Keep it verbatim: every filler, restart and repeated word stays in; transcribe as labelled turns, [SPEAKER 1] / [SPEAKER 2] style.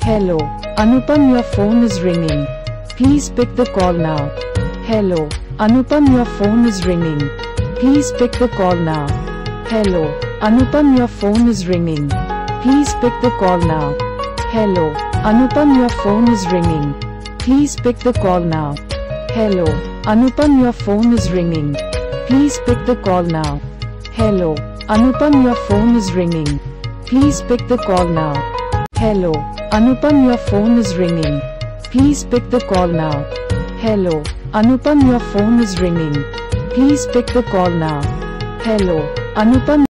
[SPEAKER 1] Hello, Anupam, your phone is ringing. Please pick the call now. Hello, Anupam, your phone is ringing. Please pick the call now. Hello, Anupam, your phone is ringing. Please pick the call now. Hello, Anupam, your phone is ringing. Please pick the call now. Hello, Anupam, your phone is ringing. Please pick the call now. Hello, Anupam, your phone is ringing. Please pick the call now. Hello, Anupam, your phone is ringing. Please pick the call now. Hello, Anupam, your phone is ringing. Please pick the call now. Hello, Anupam.